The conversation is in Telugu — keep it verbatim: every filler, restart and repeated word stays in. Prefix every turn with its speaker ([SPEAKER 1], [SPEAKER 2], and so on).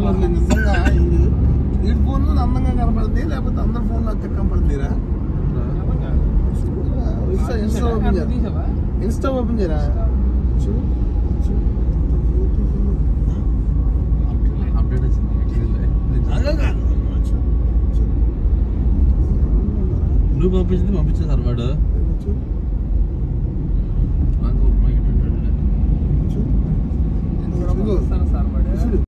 [SPEAKER 1] నిజంగా ఈ ఫోన్లో అందంగా కనపడుతుంది లేకపోతే అందరి ఫోన్లో అక్కడ కనపడుతుందిరా ఇన్స్టా ఓపెన్ చేయరా ఇన్స్టా ఓపెన్ చేయరా
[SPEAKER 2] అప్డేట్ వచ్చింది నువ్వు పంపించింది పంపించే సార్ వాడు
[SPEAKER 1] సార్ వాడు